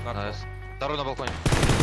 Найс. Второй на балконе.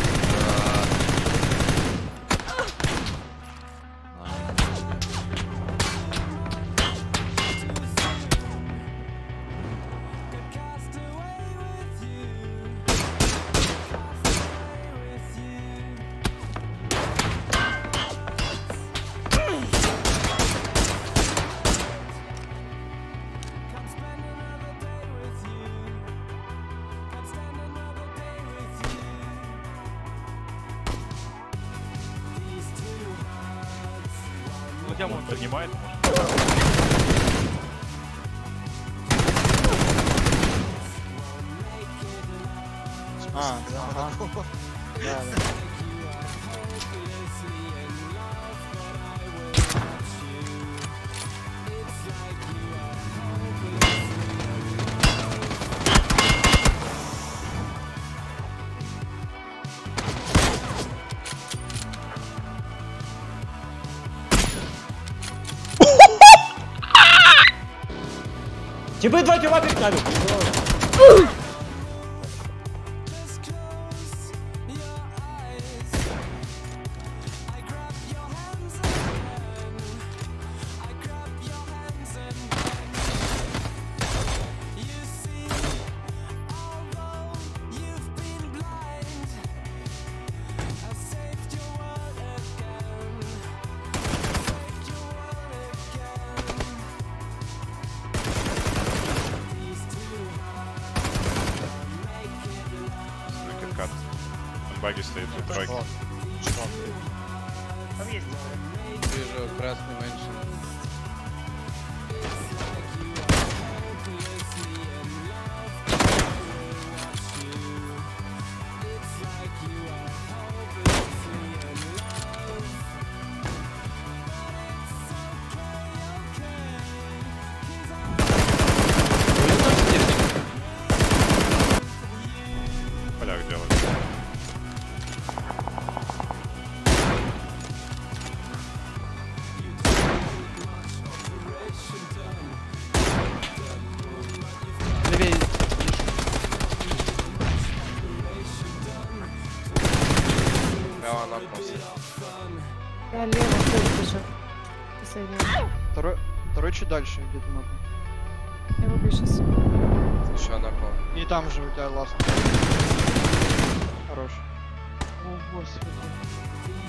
Тему он поднимает, А, да, ага. Да, да. Типы два тела перед нами. кат. Там баги стоит, тут баги. Там есть. Вижу красный меньше. Поляк делает. Левее. Прямо напнулся. Я лево тоже бежу. Второй чуть дальше где-то напал. Я его бью сейчас. Еще напал. И там же у тебя ласт. Хорош. О, господи.